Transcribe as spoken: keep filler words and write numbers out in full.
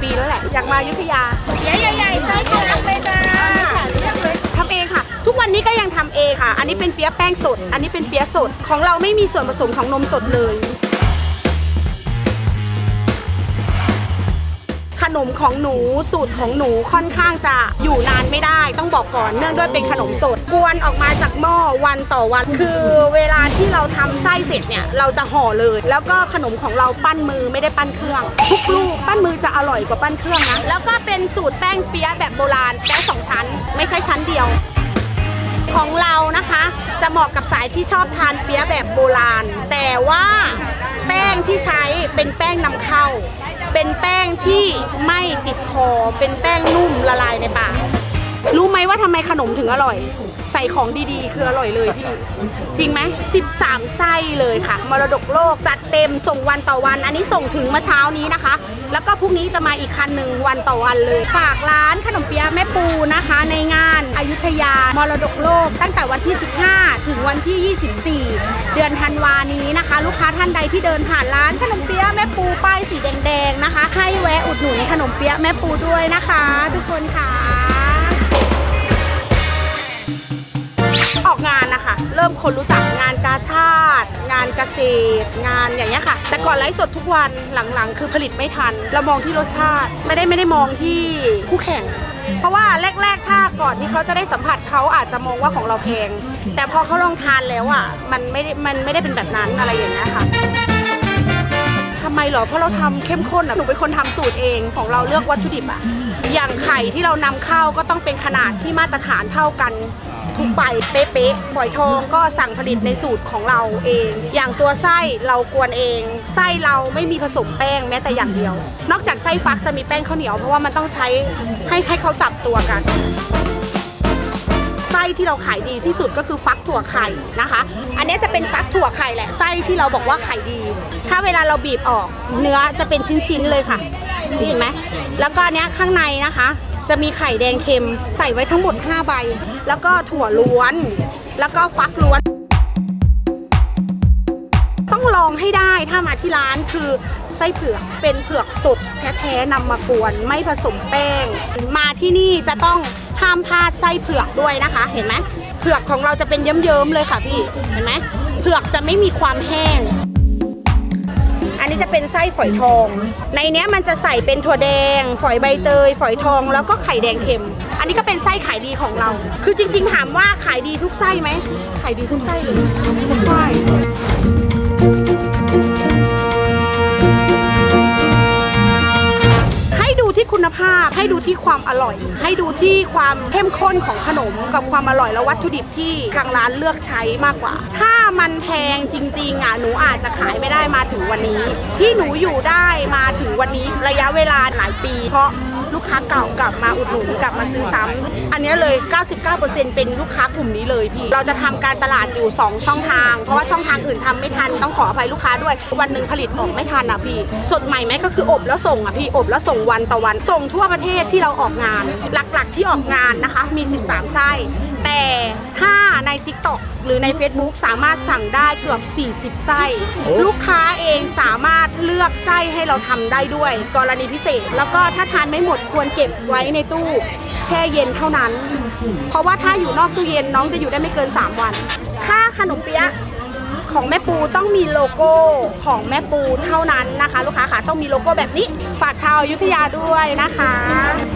ปีแล้วแหละอยากมาอยุธยาใหญ่ๆไส้กรอกเลยจ้าทำเองค่ะทุกวันนี้ก็ยังทำเองค่ะอันนี้เป็นเปี๊ยะแป้งสดอันนี้เป็นเปี๊ยะสดของเราไม่มีส่วนผสมของนมสดเลยขนมของหนูสูตรของหนูค่อนข้างจะอยู่นานไม่ได้ต้องบอกก่อนเนื่องด้วยเป็นขนมสดกวนออกมาจากหม้อวันต่อวันคือเวลาที่เราทำไส้เสร็จเนี่ยเราจะห่อเลยแล้วก็ขนมของเราปั้นมือไม่ได้ปั้นเครื่องทุกลูกปั้นมือจะอร่อยกว่าปั้นเครื่องนะแล้วก็เป็นสูตรแป้งเปี๊ยะแบบโบราณแป้งสองชั้นไม่ใช่ชั้นเดียวของเรานะคะจะเหมาะกับสายที่ชอบทานเปี๊ยะแบบโบราณแต่ว่าแป้งที่ใช้เป็นแป้งนำเข้าเป็นแป้งที่ไม่ติดคอเป็นแป้งนุ่มละลายในปากรู้ไหมว่าทำไมขนมถึงอร่อยใส่ของดีๆคืออร่อยเลยพี่จริงไหมสิบสามไส้เลยค่ะมรดกโลกจัดเต็มส่งวันต่อวันอันนี้ส่งถึงเมื่อเช้านี้นะคะแล้วก็พรุ่งนี้จะมาอีกคันหนึ่งวันต่อวันเลยฝากร้านขนมเปี๊ยะแม่ปูนะคะในงานอยุธยามรดกโลกตั้งแต่วันที่สิบห้าถึงวันที่ยี่สิบสี่เดือนธันวานี้นะคะลูกค้าท่านใดที่เดินผ่านร้านขนมเปี๊ยะแม่ปูป้ายสีแดงๆนะคะให้แวะอุดหนุนขนมเปี๊ยะแม่ปูด้วยนะคะทุกคนค่ะออกงานนะคะเริ่มคนรู้จักงานกาชาติงานเกษตรงานอย่างเงี้ยค่ะแต่ก่อนไลฟ์สดทุกวันหลังๆคือผลิตไม่ทันเรามองที่รสชาติไม่ได้ไม่ได้มองที่คู่แข่งเพราะว่าแรกๆถ้าก่อนที่เขาจะได้สัมผัสเขาอาจจะมองว่าของเราแพงแต่พอเขาลองทานแล้วอ่ะมันไม่มันไม่ได้เป็นแบบนั้นอะไรอย่างเงี้ยค่ะทำไมหรอเพราะเราทำเข้มข้นอ่ะหนูเป็นคนทำสูตรเองของเราเลือกวัตถุดิบอ่ะอย่างไข่ที่เรานำเข้าก็ต้องเป็นขนาดที่มาตรฐานเท่ากันทุกใบเป๊ะๆฝอยทองก็สั่งผลิตในสูตรของเราเองอย่างตัวไส้เรากวนเองไส้เราไม่มีผสมแป้งแม้แต่อย่างเดียวนอกจากไส้ฟักจะมีแป้งข้าวเหนียวเพราะว่ามันต้องใช้ให้ให้เขาจับตัวกันไส้ที่เราขายดีที่สุดก็คือฟักถั่วไข่นะคะอันนี้จะเป็นฟักถั่วไข่แหละไส้ที่เราบอกว่าไข่ดีถ้าเวลาเราบีบออกเนื้อจะเป็นชิ้นๆเลยค่ะเห็นไหมแล้วก็อันนี้ข้างในนะคะจะมีไข่แดงเค็มใส่ไว้ทั้งหมดห้าใบแล้วก็ถั่วล้วนแล้วก็ฟักล้วนต้องลองให้ได้ถ้ามาที่ร้านคือไส้เผือกเป็นเผือกสดแท้ๆนำมากวนไม่ผสมแป้งมาที่นี่จะต้องห้ามพลาดไส้เผือกด้วยนะคะเห็นไหมเผือกของเราจะเป็นเยิ้มๆเลยค่ะพี่เห็นไหมเผือกจะไม่มีความแห้งอันนี้จะเป็นไส้ฝอยทองในนี้มันจะใส่เป็นถั่วแดงฝอยใบเตยฝอยทองแล้วก็ไข่แดงเค็มอันนี้ก็เป็นไส้ขายดีของเราคือจริงๆถามว่าขายดีทุกไส้ไหมขายดีทุกไส้เลยทุกไส้ให้ดูที่คุณภาพให้ดูที่ความอร่อยให้ดูที่ความเข้มข้นของขนมกับความอร่อยและวัตถุดิบที่ทางร้านเลือกใช้มากกว่าถ้ามันแพงจริงๆอ่ะหนูอาจจะขายไม่ได้มาถึงวันนี้ที่หนูอยู่ได้มาถึงวันนี้ระยะเวลาหลายปีเพราะลูกค้าเก่ากลับมาอุดหนุนกลับมาซื้อซ้ำอันนี้เลย เก้าสิบเก้าเปอร์เซ็นต์ เป็นลูกค้ากลุ่มนี้เลยพี่เราจะทำการตลาดอยู่สองช่องทางเพราะว่าช่องทางอื่นทำไม่ทันต้องขออภัยลูกค้าด้วยวันหนึ่งผลิตออกไม่ทันอ่ะพี่สดใหม่ไหมก็คืออบแล้วส่งอ่ะพี่อบแล้วส่งวันต่อวันส่งทั่วประเทศที่เราออกงานหลักๆที่ออกงานนะคะมีสิบสามไส้แต่ถ้าใน ติ๊กต็อก หรือใน เฟซบุ๊ก สามารถสั่งได้เกือบสี่สิบไส้ลูกค้าเองสามารถเลือกไส้ให้เราทำได้ด้วยกรณีพิเศษแล้วก็ถ้าทานไม่หมดควรเก็บไว้ในตู้แช่เย็นเท่านั้นเพราะว่าถ้าอยู่นอกตู้เย็นน้องจะอยู่ได้ไม่เกินสามวันค่าขนมเปี๊ยะของแม่ปูต้องมีโลโก้ของแม่ปูเท่านั้นนะคะลูกค้าค่ะต้องมีโลโก้แบบนี้ฝากชาวอยุธยาด้วยนะคะ